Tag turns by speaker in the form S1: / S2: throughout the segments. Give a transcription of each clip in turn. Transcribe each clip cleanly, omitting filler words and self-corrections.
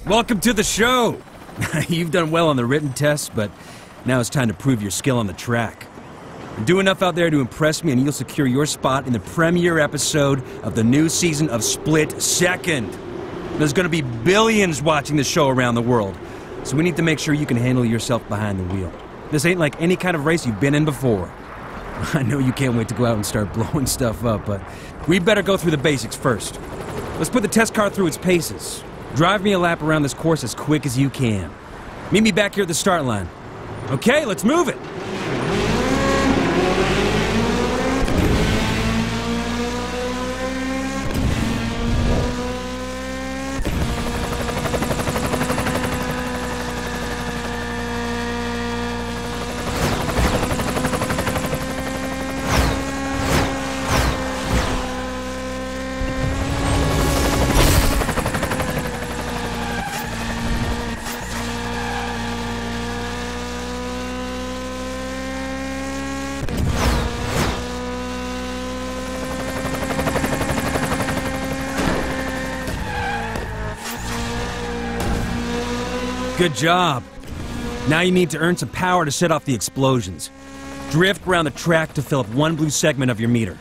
S1: Welcome to the show! You've done well on the written tests, but now it's time to prove your skill on the track. Do enough out there to impress me and you'll secure your spot in the premiere episode of the new season of Split Second. There's gonna be billions watching the show around the world, so we need to make sure you can handle yourself behind the wheel. This ain't like any kind of race you've been in before. I know you can't wait to go out and start blowing stuff up, but we better go through the basics first. Let's put the test car through its paces. Drive me a lap around this course as quick as you can. Meet me back here at the start line. Okay, let's move it! Good job. Now you need to earn some power to set off the explosions. Drift around the track to fill up one blue segment of your meter.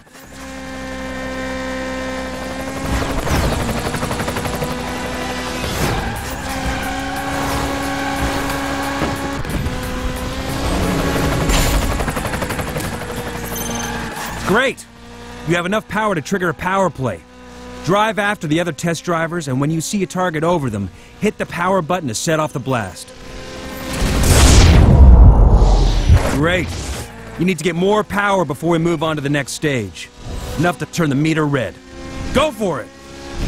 S1: Great! You have enough power to trigger a power play. Drive after the other test drivers, and when you see a target over them, hit the power button to set off the blast. Great. You need to get more power before we move on to the next stage. Enough to turn the meter red. Go for it!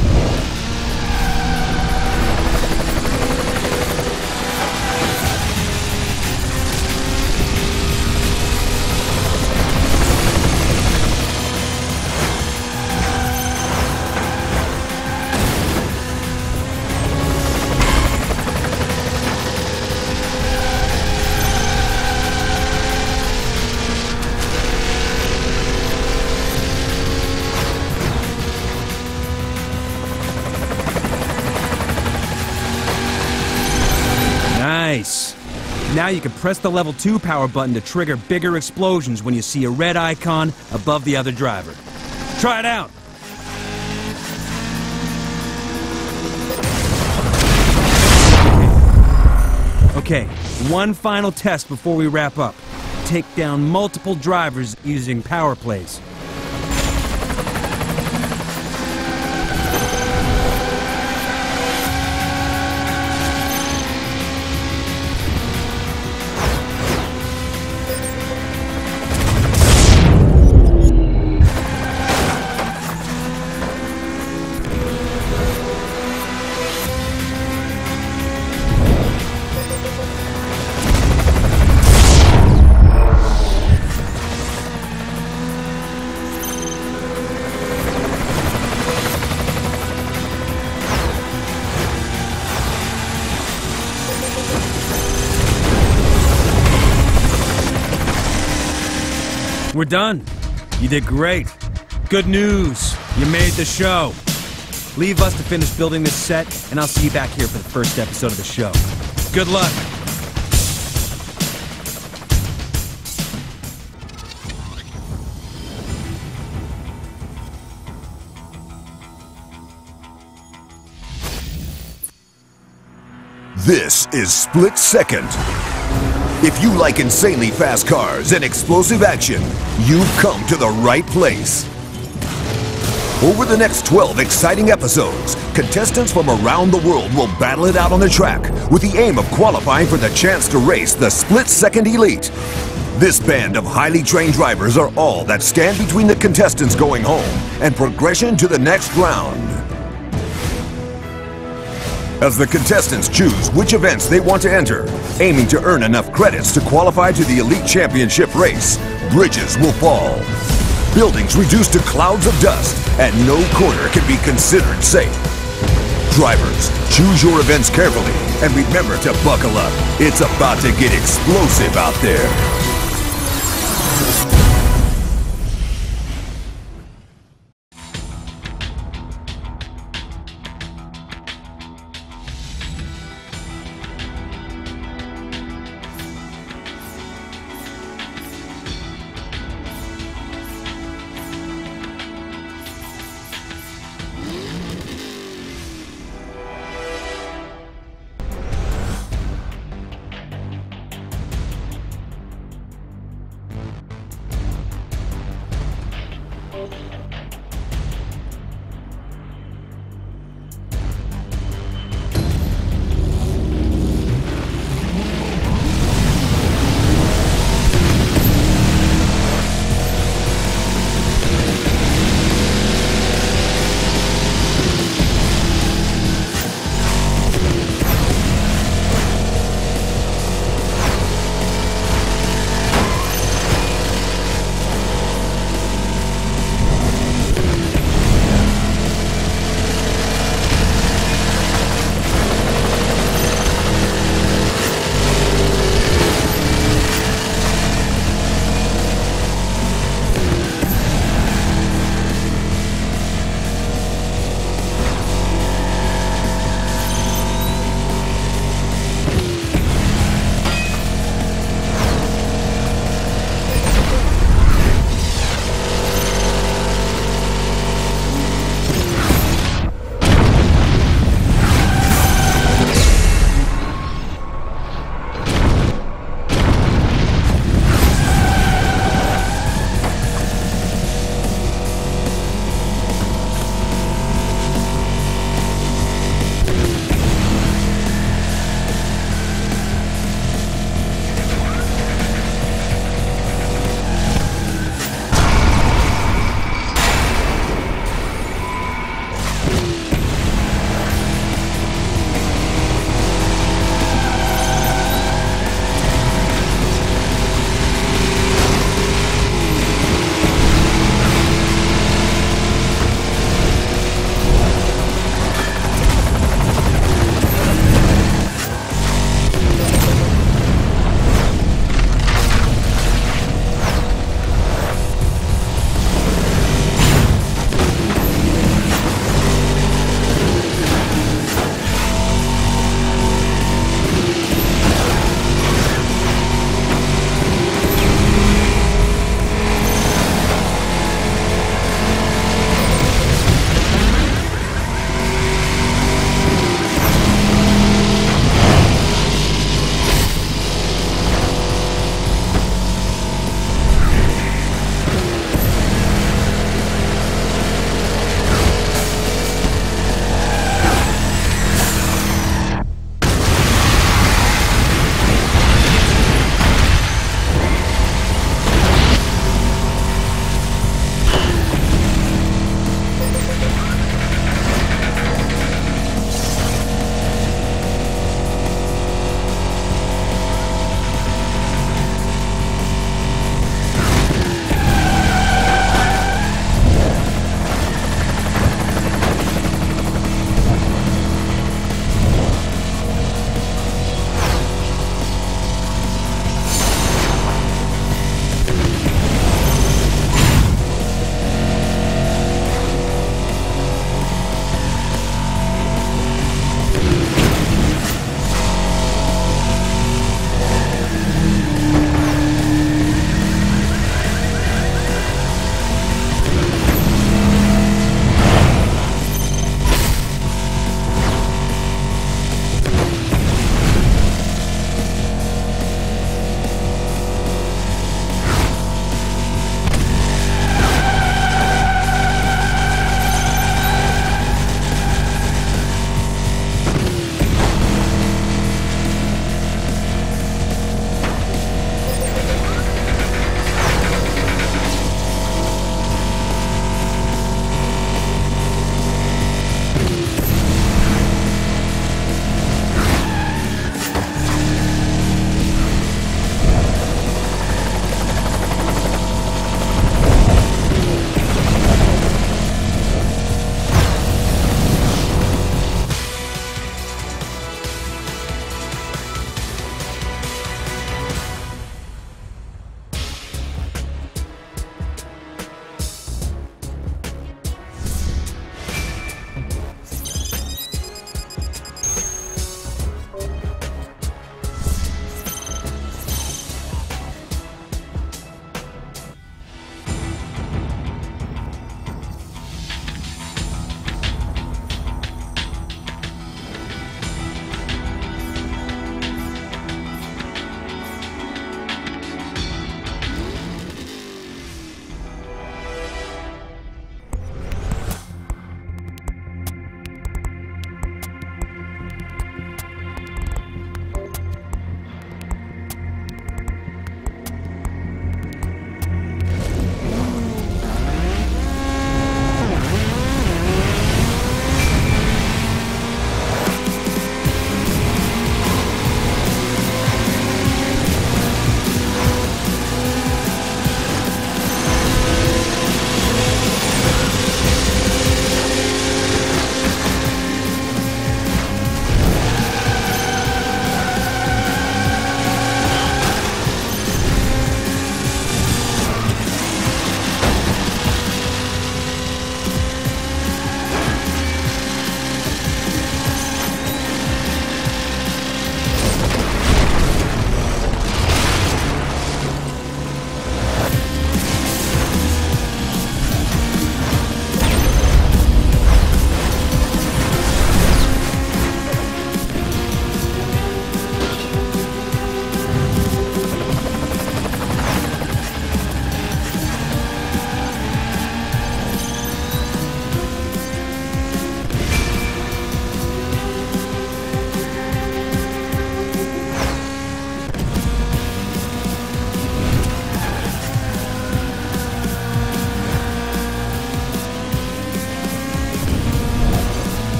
S1: Nice. Now you can press the level 2 power button to trigger bigger explosions when you see a red icon above the other driver. Try it out. Okay, one final test before we wrap up. Take down multiple drivers using power plays. We're done. You did great. Good news. You made the show. Leave us to finish building this set, and I'll see you back here for the first episode of the show. Good luck.
S2: This is Split Second. If you like insanely fast cars and explosive action, you've come to the right place. Over the next 12 exciting episodes, contestants from around the world will battle it out on the track with the aim of qualifying for the chance to race the Split Second Elite. This band of highly trained drivers are all that stand between the contestants going home and progression to the next round. As the contestants choose which events they want to enter, aiming to earn enough credits to qualify to the Elite Championship race, bridges will fall. Buildings reduced to clouds of dust, and no corner can be considered safe. Drivers, choose your events carefully, and remember to buckle up. It's about to get explosive out there.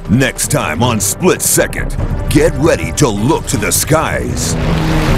S2: Next time on Split Second, get ready to look to the skies.